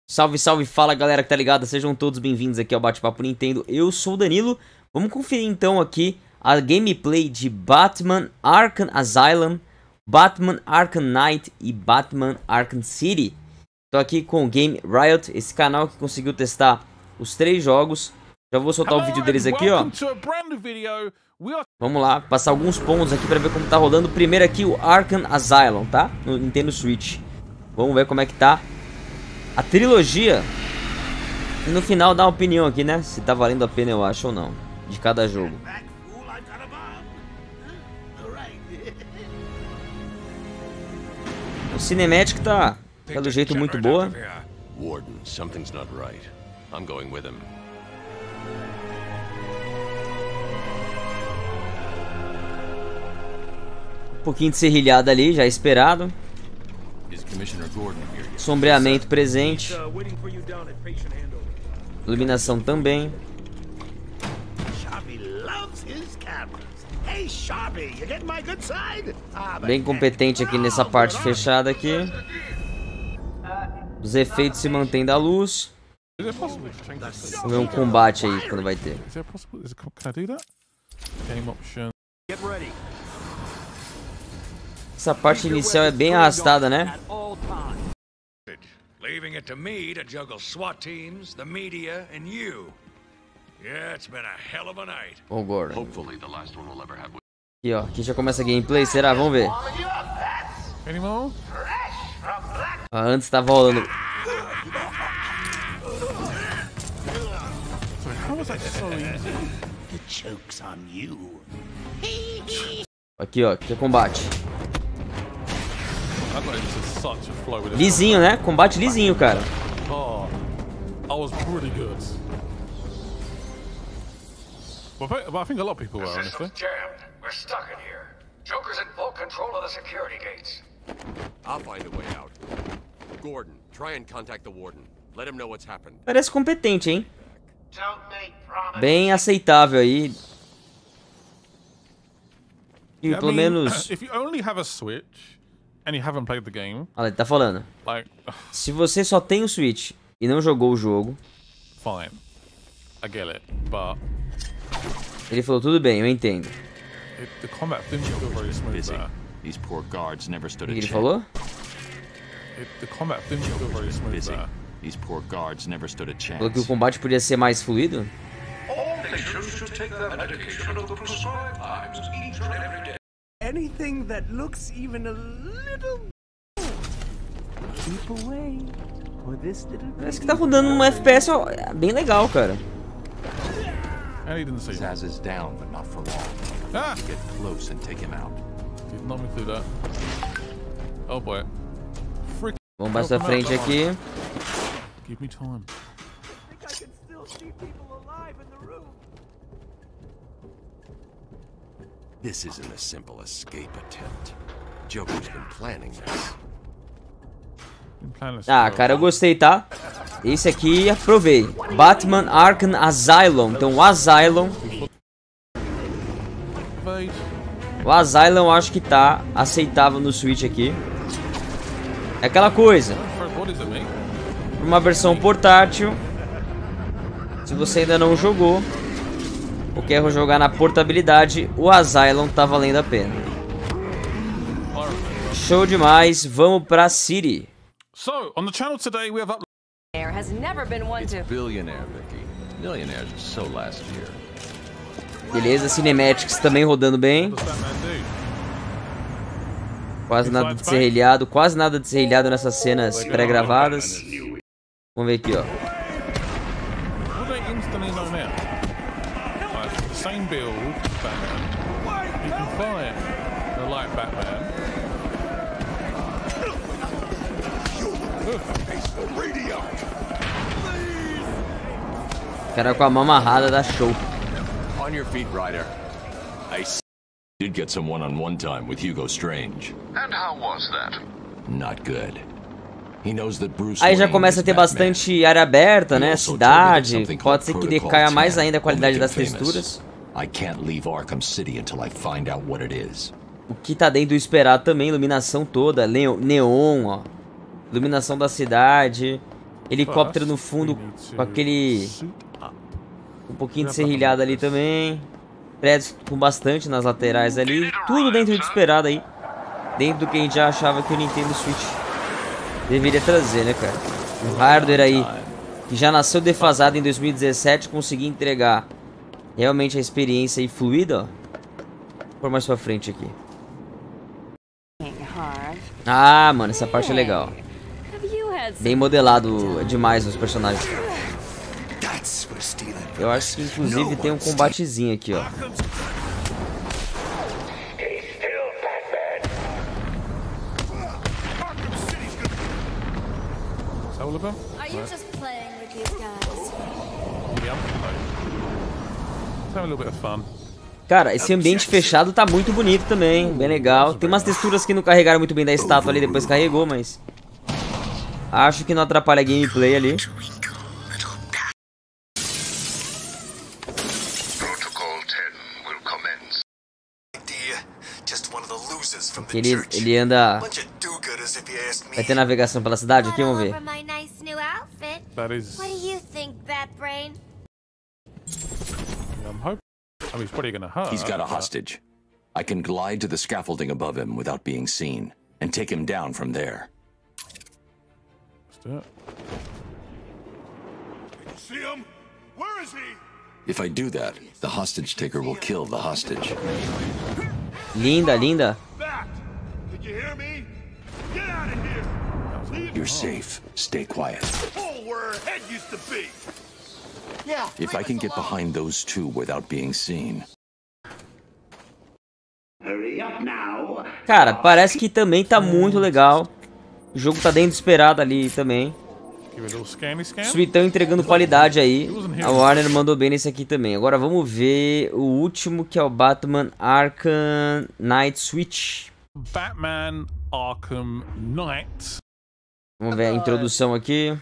Salve, salve, fala galera que tá ligada, sejam todos bem-vindos aqui ao Bate-Papo Nintendo, eu sou o Danilo. Vamos conferir então aqui a gameplay de Batman Arkham Asylum, Batman Arkham Knight e Batman Arkham City. Tô aqui com o Game Riot, esse canal que conseguiu testar os 3 jogos. Já vou soltar o vídeo deles aqui, ó. Vamos lá, passar alguns pontos aqui pra ver como tá rolando. Primeiro aqui o Arkham Asylum, tá? No Nintendo Switch. Vamos ver como é que tá a trilogia. E no final dar uma opinião aqui, né? Se tá valendo a pena, eu acho, ou não, de cada jogo. O Cinematic tá, pelo jeito, muito boa. Warden, something's not right. I'm going with him. Um pouquinho de serrilhada ali, já esperado. Sombreamento presente. Iluminação também. Bem competente aqui nessa parte fechada aqui. Os efeitos se mantêm da luz. Vamos ver um combate aí quando vai ter. Essa parte inicial é bem arrastada, né? Leaving it to me to juggle SWAT teams, the media, and you. Yeah, it's been a hell of a night. Oh, Gordon. Hopefully the last one we'll ever have. Aqui, ó. Aqui já começa a gameplay, será? Vamos ver. Antes tava rolando. Aqui, ó. Aqui é combate. Lisinho, né? Combate lisinho, cara. Oh, I was pretty good. But I think a lot of people were, honestly. Jammed. We're stuck in here. Joker's in full control of the security gates. I'll find a way out. Gordon, try and contact the warden. Let him know what's happened. Parece competente, hein? Bem aceitável aí. E pelo menos. If you only have a Switch and you haven't played the game, Olha, ele tá falando. like, Se você só tem o Switch e não jogou o jogo, fine, I get it, but ele falou tudo bem, eu entendo. the combat didn't feel very smooth there. These poor guards never stood O a que ele chance. falou? The combat didn't feel very smooth there. These poor guards never stood a Falou que o chance. combate podia ser mais fluido. All patients should take their medication at the prescribed times each and every day. Anything that looks even a little. Keep away for this little. Parece que tá rodando um FPS ó, bem legal, cara. And he didn't see me. Zaz is down, but not for long. Ah! Get close and take him out. Did not me through that. Oh boy. Frick. Vamos mais pra frente aqui. Give me time. I think I can still see people alive in the room. This isn't a simple escape attempt. Joker's been planning this. Ah, cara, eu gostei, tá? Esse aqui, aprovei. Batman Arkham Asylum. Então, o Asylum. O Asylum eu acho que tá aceitável no Switch aqui. É aquela coisa. Uma versão portátil. Se você ainda não jogou ou quer jogar na portabilidade, o Asylum tá valendo a pena. Show demais. Vamos pra City. So, on the channel today we have up Has never been one to Billionaire, Vicky. Millionaires are so last year. Beleza, Cinematics também rodando bem. Quase nada de serrilhado, quase nada de serrilhado nessas cenas pré-gravadas. Vamos ver aqui, ó. What they instantly know now? Like, the same build, Batman. You can fire the light Batman. O cara com a mão amarrada dá show. On your feet, Ryder. Did get some one-on-one time with Hugo Strange. And how was that? Not good. He knows that Bruce Aí já Wayne começa a is ter Batman. bastante área aberta, né? He also told me that Cidade. something Pode called ser que Protocol decaia mais 10 ainda a qualidade will das make him famous. texturas. I can't leave Arkham City until I find out what it is. O que tá dentro do esperado também, iluminação toda, neon, ó. Iluminação da cidade. Helicóptero no fundo com aquele... Um pouquinho de serrilhado ali também. Prédios com bastante nas laterais ali. Tudo dentro do esperado aí. Dentro do que a gente já achava que o Nintendo Switch deveria trazer, né, cara? Um hardware aí que já nasceu defasado em 2017. Conseguir entregar realmente a experiência aí fluida, ó. Vou pôr mais pra frente aqui. Ah, mano, essa parte é legal. Bem modelado demais os personagens. Eu acho que inclusive tem um combatezinho aqui, ó. Are you just playing with these guys? Let's have a little bit of fun. Cara, esse ambiente fechado tá muito bonito também, bem legal. Tem umas texturas que não carregaram muito bem da estátua ali, depois carregou, mas... Acho que não atrapalha a gameplay ali. Ele anda... Vai ter navegação pela cidade aqui, vamos ver. That is... What do you think, Batbrain? I'm hoping... I mean, he's probably gonna hurt. He's got a hostage. I can glide to the scaffolding above him without being seen, and take him down from there. Let's do it. See him? Where is he? If I do that, the hostage taker will kill the hostage. Linda, linda. Bat! Did you hear me? Get out of here! Leave You're safe. Stay quiet. the hole where her head used to be! Yeah. If I can get behind those two without being seen. Hurry up now. Cara, parece que também tá muito legal. O jogo tá dentro do esperado ali também. Give it a little scanny scan. Suitão entregando qualidade aí. A Warner mandou bem nesse aqui também. Agora vamos ver o último, que é o Batman Arkham Knight Switch. Batman Arkham Knight. Vamos ver a introdução aqui.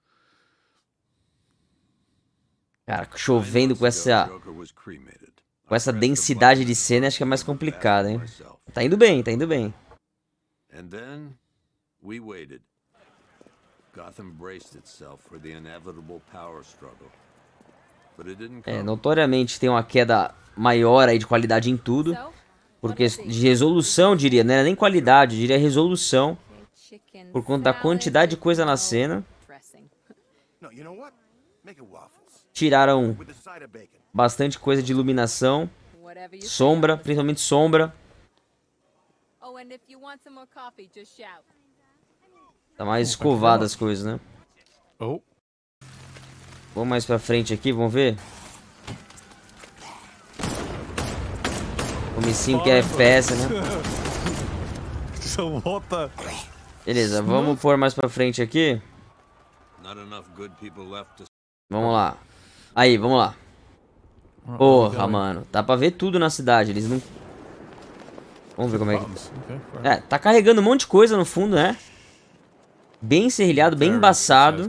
Cara, chovendo com essa densidade de cena, acho que é mais complicado, hein? Tá indo bem, tá indo bem. And then we waited. Gotham braced itself for the inevitable power struggle. But it didn't come. Notoriamente tem uma queda maior aí de qualidade em tudo. Porque de resolução, diria, não era nem qualidade, diria resolução. Por conta da quantidade de coisa na cena. No, you know what? Make it waffles. Tiraram With a side of bacon. bastante coisa de iluminação. Sombra, principalmente sombra. Oh, and if you want some more coffee, just shout. Tá mais escovada as coisas, né? Oh. Vamos mais pra frente aqui, vamos ver. Comecinho que é FPS, né? So what the... Beleza, vamos pôr mais pra frente aqui. Not enough good people left to. Vamos lá. Aí, vamos lá. Porra, mano. Dá pra ver tudo na cidade. Eles não... Vamos ver como é que... Okay, Tá carregando um monte de coisa no fundo, né? Bem serrilhado, bem embaçado.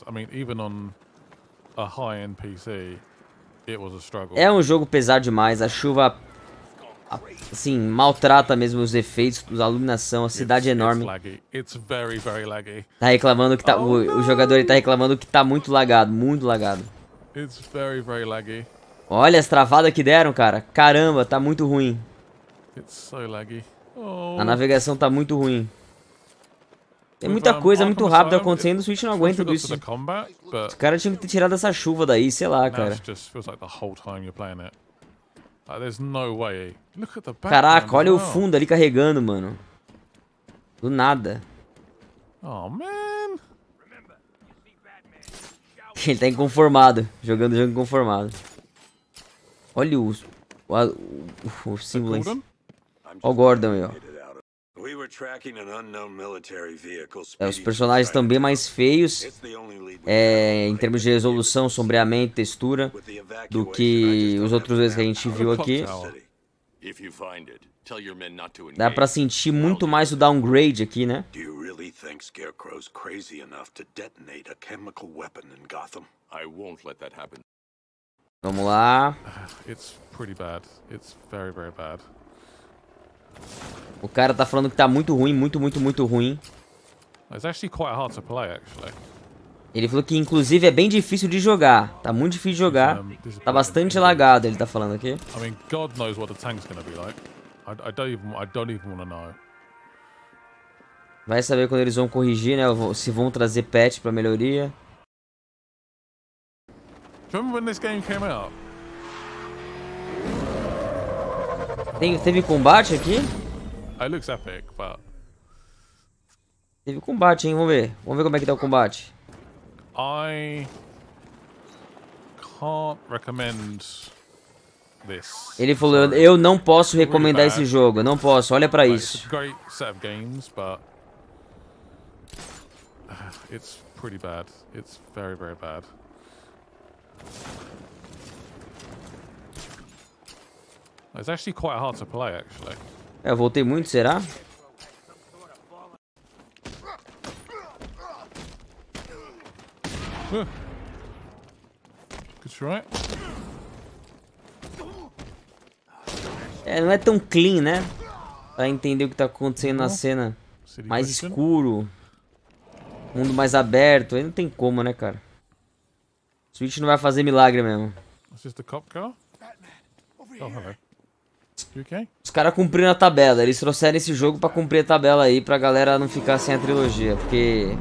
É um jogo pesado demais. A chuva, assim, maltrata mesmo os efeitos, a iluminação. A cidade é enorme. Tá reclamando que tá... O jogador ele tá reclamando que tá muito lagado, muito lagado. Olha as travadas que deram, cara. Caramba, tá muito ruim. A navegação tá muito ruim. Tem muita coisa muito rápida acontecendo, o Switch não aguenta tudo isso. Os caras tinham que ter tirado essa chuva daí, sei lá, cara. Caraca, olha o fundo ali carregando, mano. Do nada. Oh, man. Ele tá inconformado, jogando o jogo inconformado. Olha o símbolo aí. Olha o Gordon aí, ó. Os personagens estão bem mais feios em termos de resolução, sombreamento, textura do que os outros dois que a gente viu aqui. Dá pra sentir muito mais o downgrade aqui, né? Vamos lá. O cara tá falando que tá muito ruim, muito ruim. Ele falou que inclusive é bem difícil de jogar. Tá muito difícil de jogar. Tá bastante lagado, ele tá falando aqui. I mean, God knows what the tank's gonna be like. I don't even want to know. Vai saber quando eles vão corrigir, né? Se vão trazer patch pra melhoria. Do you remember when this game came out? Teve combate aqui? It looks epic, but Teve combate, hein? Vamos ver. Vamos ver como é que tá o combate. I can't recommend this. Ele falou, eu não posso recomendar esse jogo. Eu não posso, olha pra It's isso. a great set of games, but it's pretty bad. It's very, very bad. It's actually quite hard to play, actually. Eu voltei muito, será? Good try. Não é tão clean, né? Pra entender o que tá acontecendo na cena. City Mais question. escuro. Mundo mais aberto. Aí não tem como, né, cara? Switch não vai fazer milagre mesmo. Is this the cop car? Oh, hello. You okay? Os caras cumpriram a tabela. Eles trouxeram esse jogo pra cumprir a tabela aí, pra galera não ficar sem a trilogia. Porque...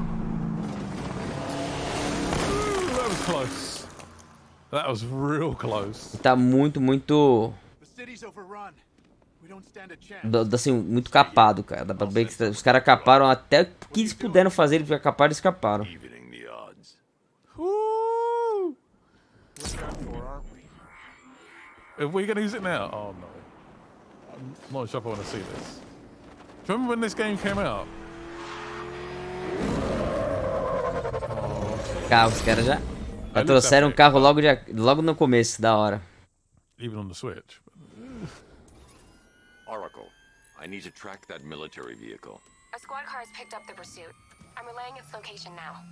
That was close. That was real close. tá muito, muito... The city's overrun. We don't stand a chance. assim, muito capado, cara. Dá pra ver que os caras caparam até o que eles puderam fazer. Eles caparam, eles caparam. Evening the odds. Woo! We're done for, aren't we? Are we gonna use it now? Oh no. I'm not sure if I want to see this. Do you remember when this game came out? Carro, os caras já trouxeram um carro logo no começo, da hora. Even on the Switch. Oracle, I need to track that military vehicle. A squad car has picked up the pursuit. I'm relaying its location now.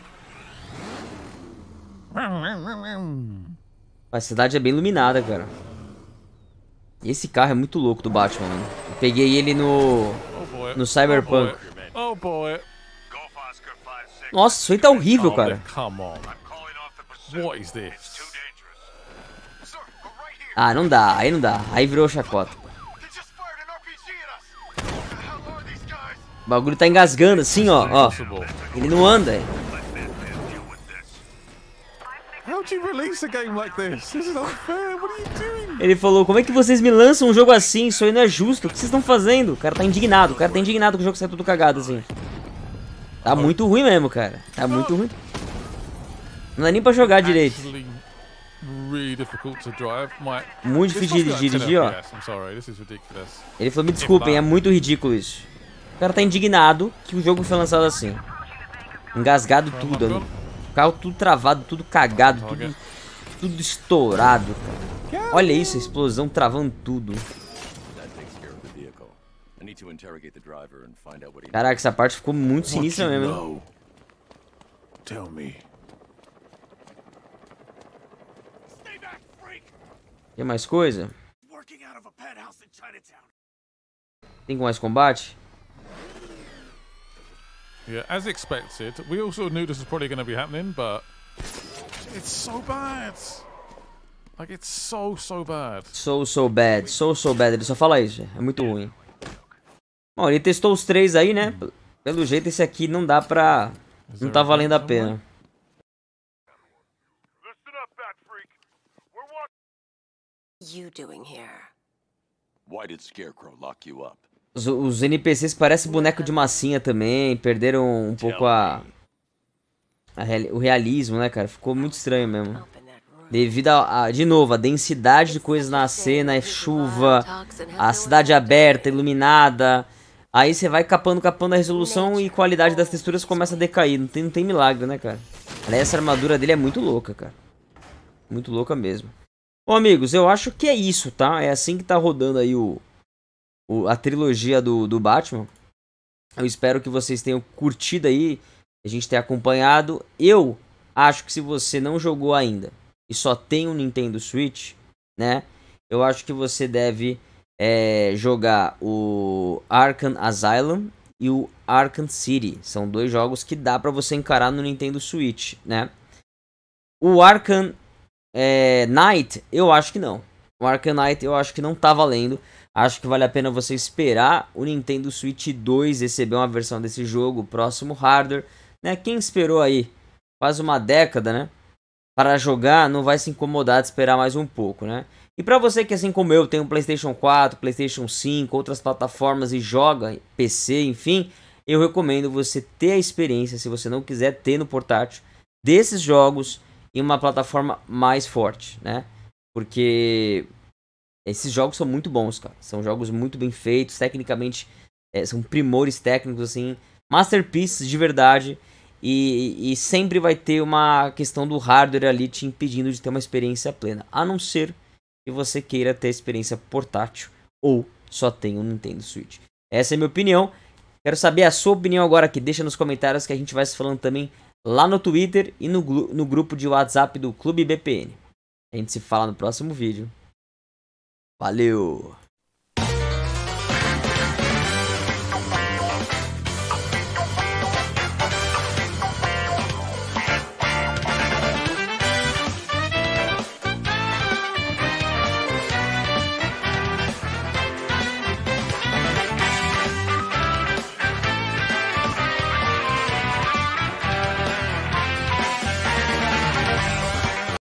A cidade é bem iluminada, cara. E esse carro é muito louco do Batman, mano. Eu peguei ele Oh boy. no Cyberpunk. Oh boy. Golf Oscar 5-6. Nossa, isso aí tá horrível, Oh, cara. come on. I'm calling off the pursuit. What is It's this? too dangerous. Sir, we're right here. Ah, não dá, aí não dá. Aí virou chacota. They just fired an RPG at us. What the hell are these guys? O bagulho tá engasgando assim, ó. Impossible. Ele não anda. Let Batman deal with this. How'd you release a game like this? This is unfair. What are you doing? Ele falou, como é que vocês me lançam um jogo assim? Isso aí não é justo. O que vocês estão fazendo? O cara tá indignado. O cara tá indignado que o jogo sai tudo cagado assim. Tá muito ruim mesmo, cara. Tá muito ruim. Não dá nem pra jogar direito. Actually, really difficult to drive. Muito This difícil must de be like 10 dirigir, ó. FPS. I'm sorry, this is ridiculous. Ele falou, me desculpem, é muito ridículo isso. O cara tá indignado que o jogo foi lançado assim. Engasgado tudo. O carro tudo travado, tudo cagado, tudo estourado, cara. Olha isso, a explosão travando tudo. That takes care of the vehicle. I need to interrogate the driver and find out what he Caraca, essa parte ficou muito sinistra mesmo, hein? know? Tell me. Stay back, freak! Tem mais coisa? Working out of a penthouse in Chinatown. Tem mais combate? Yeah, as expected. We also knew this was probably going to be happening, but it's so bad. Like, it's so bad. So bad, so bad. Ele só fala isso, é muito ruim. Bom, ele testou os três aí, né? Pelo jeito esse aqui não dá pra... Não tá valendo a pena. Listen up, Bat Freak. We're watching. You doing here? Why did Scarecrow lock you up? Os NPCs parecem boneco de massinha também. Perderam um pouco o realismo, né, cara? Ficou muito estranho mesmo. Open that room. Devido de novo, a densidade de coisas na cena, é chuva, a cidade aberta, iluminada. Aí você vai capando a resolução e qualidade das texturas começa a decair. Não tem milagre, né, cara? Aliás, essa armadura dele é muito louca, cara. Muito louca mesmo. Bom, amigos, eu acho que é isso, tá? É assim que tá rodando aí a trilogia do Batman. Eu espero que vocês tenham curtido aí, a gente tenha acompanhado. Eu acho que se você não jogou ainda e só tem um Nintendo Switch, né? Eu acho que você deve jogar o Arkham Asylum e o Arkham City. São 2 jogos que dá pra você encarar no Nintendo Switch, né? O Arkham Knight, eu acho que não. O Arkham Knight eu acho que não tá valendo. Acho que vale a pena você esperar o Nintendo Switch 2 receber uma versão desse jogo, próximo hardware, né? Quem esperou aí quase uma década, né, para jogar, não vai se incomodar de esperar mais um pouco, né? E para você que, assim como eu, tem um PlayStation 4, PlayStation 5, outras plataformas e joga PC, enfim, eu recomendo você ter a experiência, se você não quiser ter no portátil, desses jogos em uma plataforma mais forte, né? Porque esses jogos são muito bons, cara. São jogos muito bem feitos, tecnicamente, são primores técnicos, assim, masterpieces de verdade. E sempre vai ter uma questão do hardware ali te impedindo de ter uma experiência plena, a não ser que você queira ter experiência portátil ou só tenha um Nintendo Switch. Essa é a minha opinião. Quero saber a sua opinião agora aqui. Deixa nos comentários que a gente vai se falando também lá no Twitter e no grupo de WhatsApp do Clube BPN. A gente se fala no próximo vídeo. Valeu!